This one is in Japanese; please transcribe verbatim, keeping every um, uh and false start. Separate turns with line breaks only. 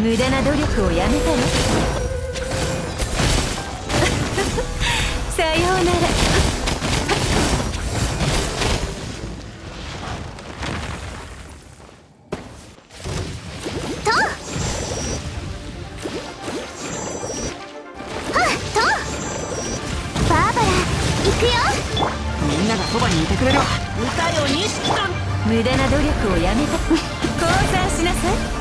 無駄な努力をやめたらさようなら。
みんながそばにいてくれるわ。歌よ錦と。
無駄な努力をやめた降参しなさい。